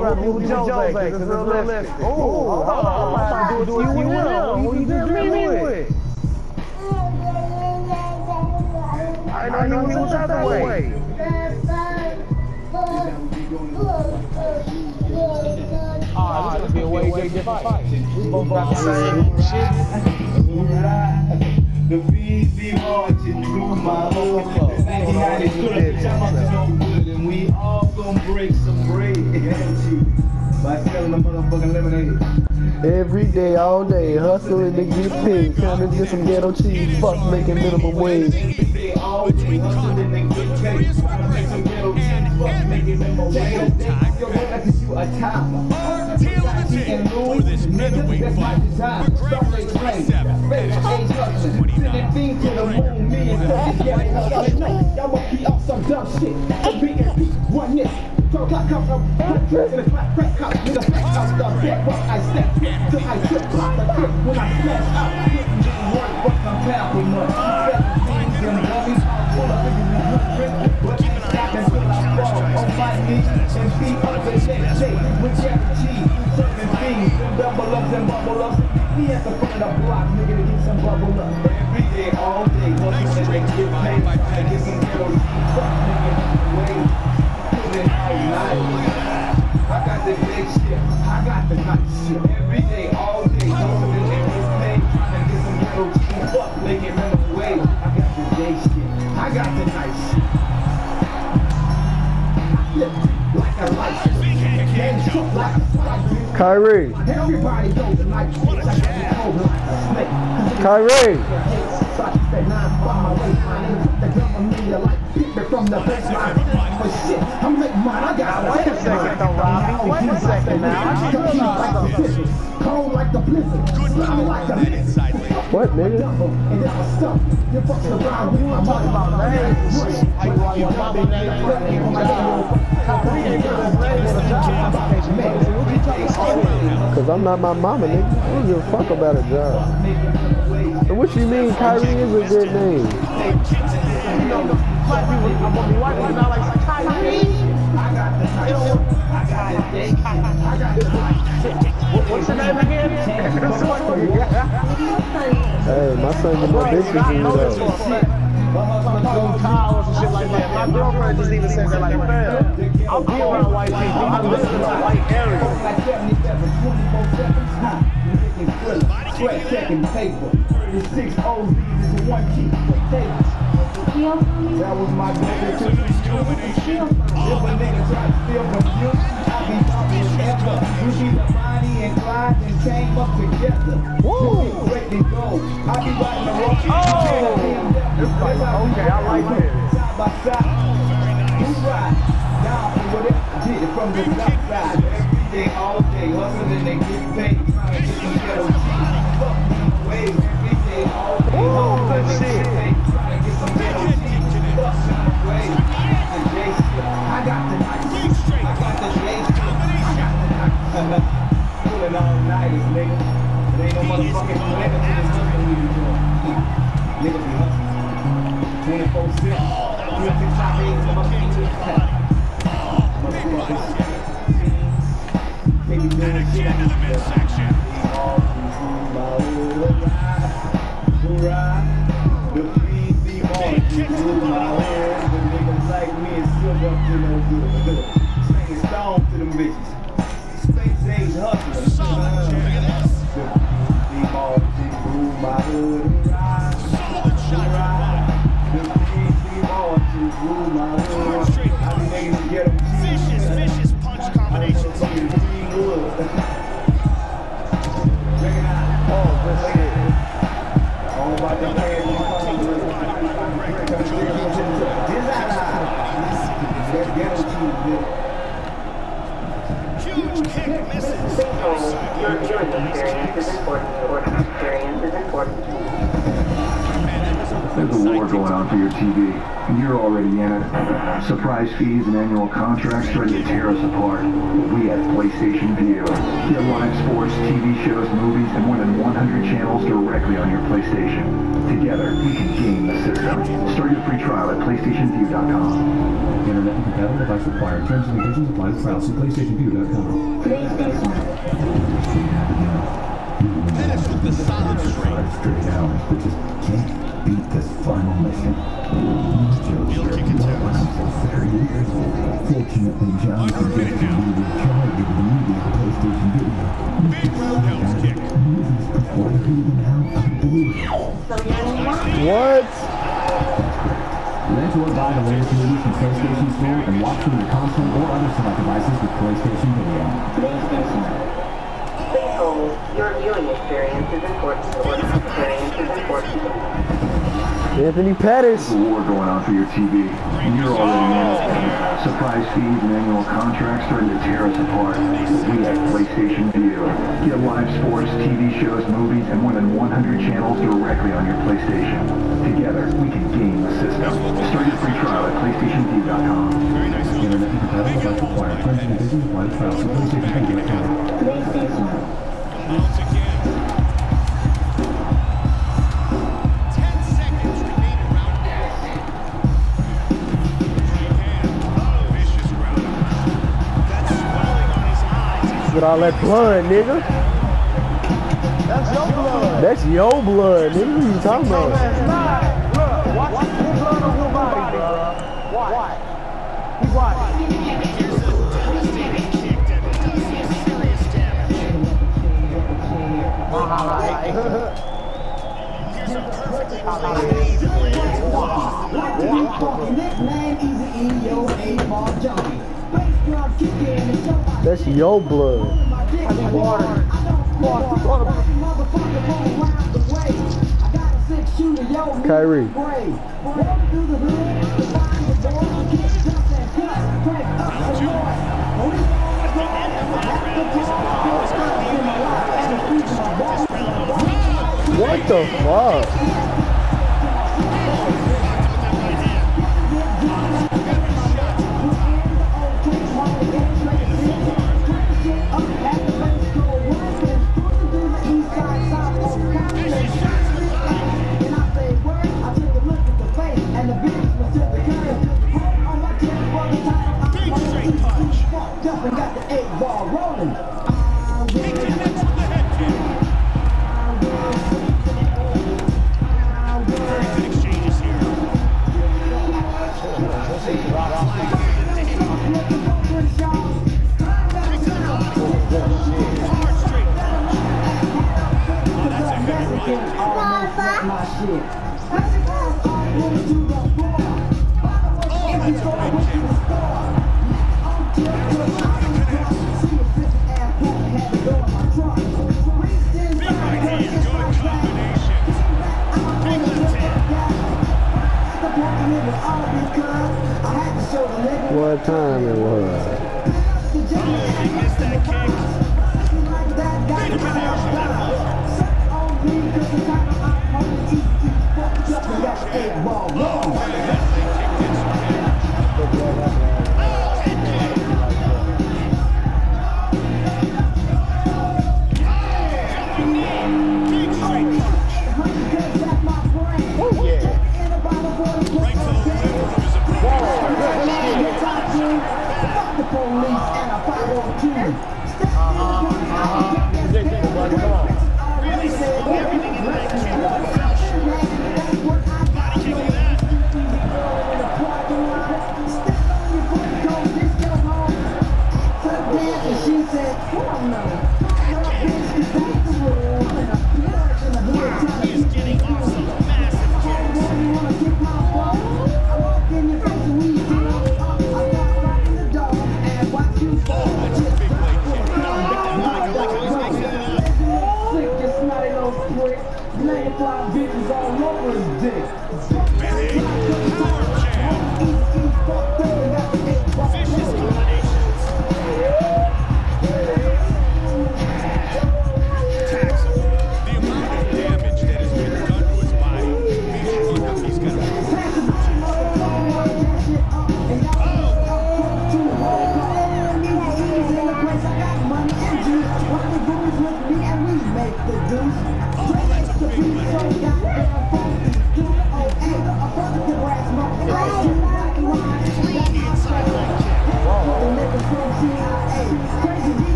Who Jose? It's realistic. Oh, I'm about to do it to you with him. Who you dealing with? I know he was out the way. Ah, this is a way different fight. We both got the same shit. The bees be marching through my home. And we all gonna break some bread by selling a motherfucking lemonade. Every day, all day, hustling to get paid, trying to get some ghetto cheese, fuck making minimum wage. Every day, all day, hustling to get paid, trying to make some ghetto cheese, fuck making minimum wage. Yo, like you a toddler. And Louis, nigga, that's my design. Starlight flame, face age hustling, sending things to the moon, me and fucking yeah, y'all must be up some dumb shit. One hit. So I come from black dress in a flat crack house, nigga flat house, the bed, what I step, till I trip, block the trip, when I smash out, getting work, but I'm down with much. 17 and dummies, full of niggas, but stop until I fall on my knees, and feet up the next day, with guarantees, certain things, and double ups and bubble ups, me at the front of the block, nigga, to get some bubble up. Every day, all day, hustling, they get paid, and get some ghetto cheese, fuck nigga, wait. I got the big shit, I got the nice shit. Every day, all day, hustling and get paid, trying to get some ghetto cheese, fuck, making them away. I got the day shit, I got the nice shit. I flip like a light and shook like a spike. Kyrie. Everybody knows the night shit, I got the cold like a snake. Kyrie. So I keep that 9 by my waistline, the gun me like pick me from the baseline. But shit, I'm making mine, I got wait a second though, Robbie. Wait a second now. Cold like the blizzard, slimy like the mist. What, nigga? And that was stuff. You fucked around with my mother about Cause I'm not my mama, nigga. I don't give a fuck about a job. And what you mean Kyrie is a good name? Black people, I'm gonna be white people now like Kyrie. What's your name again? Hey, my son get my bitches in though. Towels and shit like that. My girlfriend just even said that like, man, I'll be around white people. I live in a white area. Checking paper. The 6 OZs is one key potatoes. That was my nigga too. If a nigga try to steal from you, I'll be talking forever. We be the Bonnie and Clyde and came up together. Woo! Break and go. I be riding the rock. Okay, I like it. Side by side. You ride down for whatever I did from the south side. Every day, all day, hustling and get paid. Trying to get some ghetto cheese. Fuck these ways. Every day, all day, hustling and get paid. Trying to get some ghetto cheese. Fuck these ways. I got the nice. I got the day shit. I got the nice. Pulling all nighters, nigga. There ain't no motherfucking nigga to this hustling we be doing. Nigga be hustling. 24/7. You have to top 8 in the motherfucking they be doing shit in the midsection. The bees be on through my hair. The niggas like me and still up to no good. Slinging stones to them bitches. Space age hustling. The bees be marching through my hood. The bees be marching through my hood. I be niggas get them vicious punch combinations. Huge kick misses. Your experience is important. Experience is important. There's a war going on for your TV, and you're already in it. Surprise fees and annual contracts ready to tear us apart. We at PlayStation Vue get live sports, TV shows, movies, and more than 100 channels directly on your PlayStation. Together, we can game the system. Start your free trial at PlayStationView.com. Internet and compatible device required. Terms and conditions apply. Trial. See PlayStationView.com. Big roundhouse kick. What? Let's work by the latest movies from PlayStation Store and watch through your console or other select devices with PlayStation Video. Please hold. Your viewing experience is important. Your experience is important. Anthony Pettis. There's a war going on for your TV, and you're already in it. Surprise fees and annual contracts starting to tear us apart. We have PlayStation View. Get live sports, TV shows, movies, and more than 100 channels directly on your PlayStation. Together, we can game the system. Start your free trial at PlayStationView.com. Very nice. Internet and compatible device required. Terms and conditions apply to trial. So PlayStation View account. Once again. 10 seconds remaining round one. Vicious ground. That swelling on his eyes. Look at all that blood, nigga. That's your blood. That's your blood, nigga. What you talking about? Look, watch your blood on your body, bro. Watch. Keep watching. Here's a devastating kick that does some serious damage. Here's a perfectly placed That's your blood. Kyrie. What the fuck? big straight punch. Got the 8-ball rolling. He connects with the head kick. Very good exchanges here. Hard straight punch. Oh, that's a heavy right. My shit. Oh, that's a big kick. Big right hand, good combination. Big left hand. What time it was? Oh, he missed that kick. Big finish that one. Oh, man, that big kick did some damage. Oh, head kick. Jumping knee. Big straight punch. Right to the liver of his Really seeing everything in that kick. Body kicking that. He is getting off some massive kicks. Oh, that's a big leg kick. I like how he's mixing it up. Big power jab. Vicious combinations. Attacks him. The amount of damage that has been done to his body makes you wonder if he's going to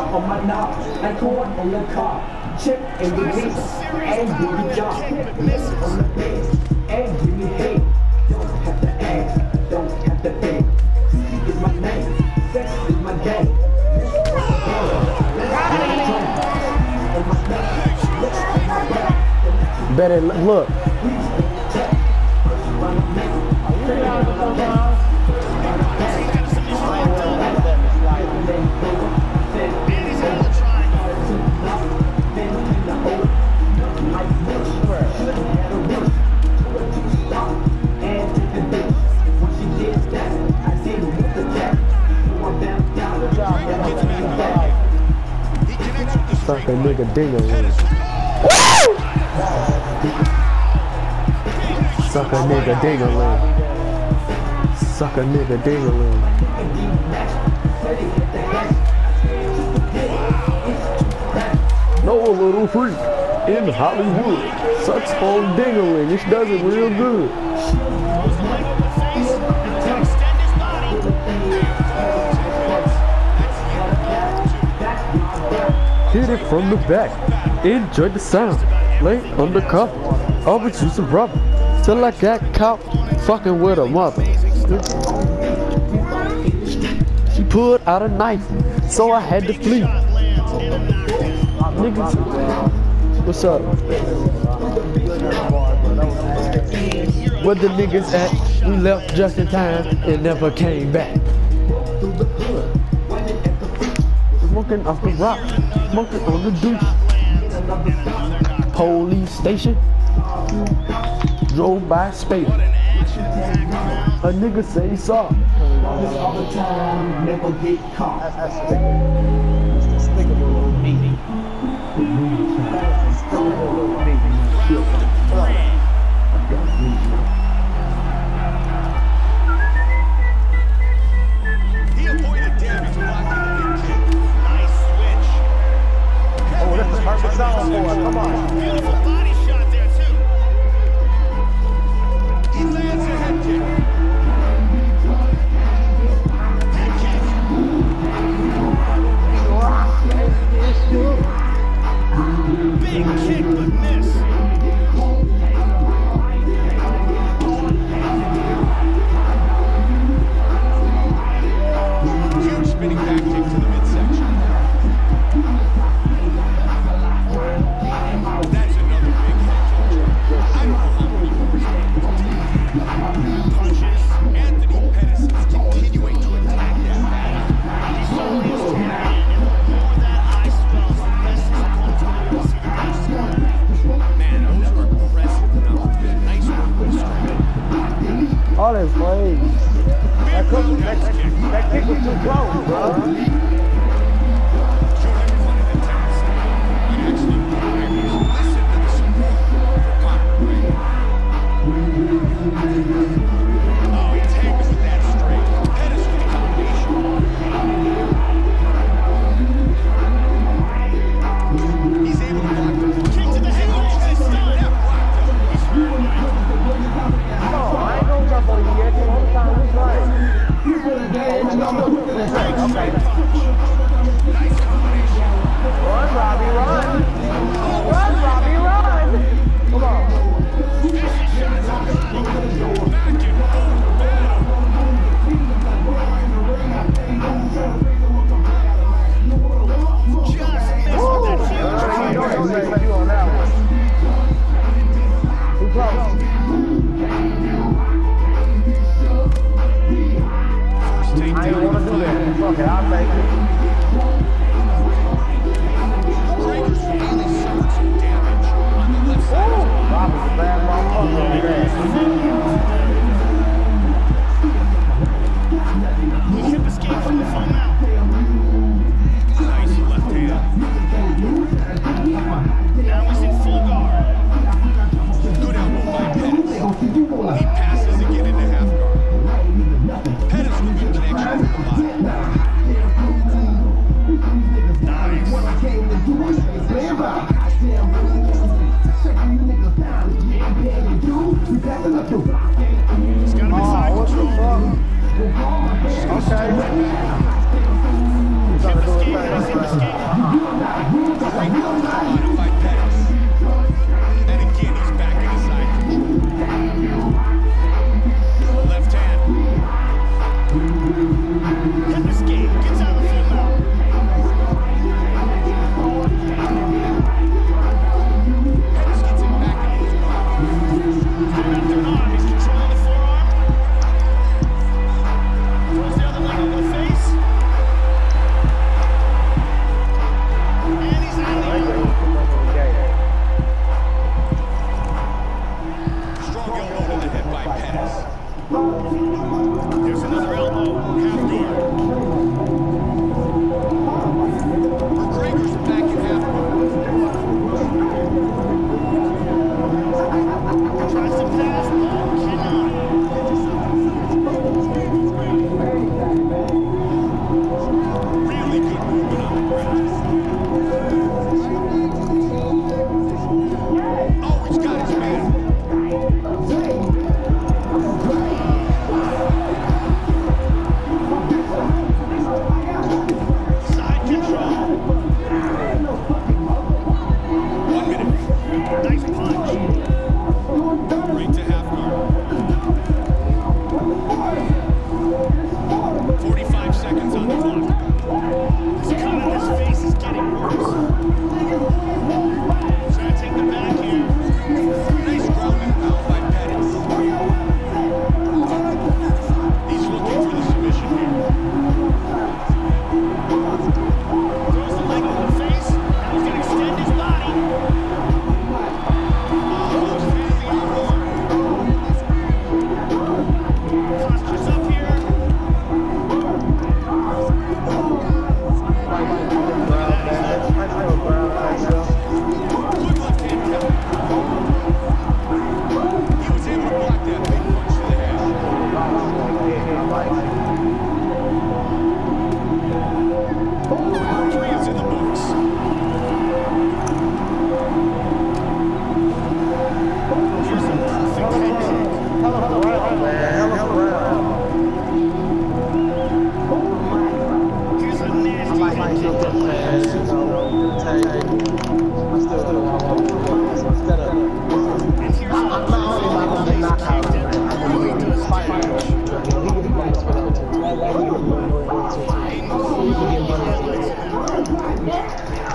on my knob. I call on the car. Check and release. And do the job. On the bed. And give me hate. Don't have to ask. Don't have to beg. Is my name. Sex is my game. Better look. Suck a nigga ding-a-ling. Suck a nigga ding-a-ling. Suck a nigga ding-a-ling. Know a little freak in Hollywood sucks on ding-a-ling. This does it real good. Hit it from the back, enjoy the sound. Lay undercover, always use a rubber. Till I got caught fucking with a mother. She pulled out a knife, so I had to flee. Niggas, what's up? Where the niggas at? We left just in time and never came back. Smoking off the rock, smoking on the douche. Police station, drove by space. A nigga say he saw. All the time, never get caught. That's the little meaty. He avoided damage blocking the kick. Nice switch. Oh, that's a perfect zone for it. Come on. Beautiful body shot there too. He lands a head kick. Head kick.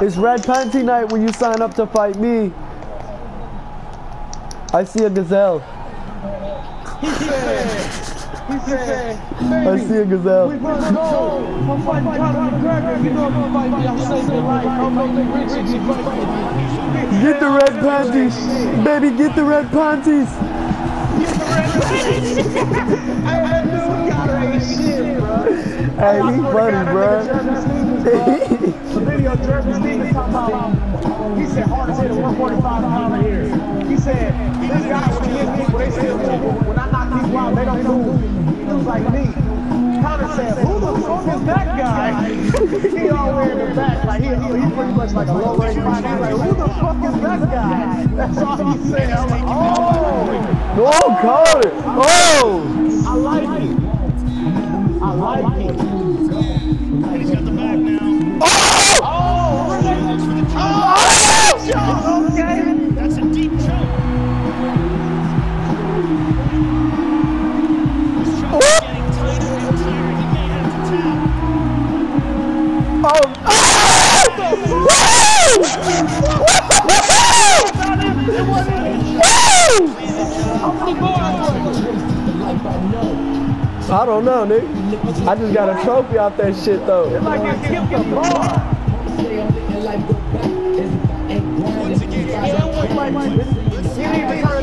It's Red Panty night when you sign up to fight me. I see a gazelle. He said, I see a gazelle. we gonna go. I'm fighting Conor McGregor. You know if you fight me, I'm saving your life. I'm making Richard. You fight me. Get the red panties. Baby, get the red panties. Hey, that dude got ain't shit, bro. Hey, he funny, bro. The video Jeremy Stevens talking about, he said hardest hit 145 pound here. He said, these guys when they hit people, they still move. When I knock people out, they don't move. Dudes like me. Conor said, who the fuck is that guy? He all way in the back, like he's pretty much like a low range fighter. He's like, who the fuck is that guy? That's all he said. I'm like, oh! Oh, call it. Oh! I like it. I like it. He's got the back now. Oh! Okay. That's a deep choke. This choke is getting tighter and tighter. He may have to tap. I don't know, nigga. I just got a trophy off that shit, though. It's like you skipped the bar. Once again, It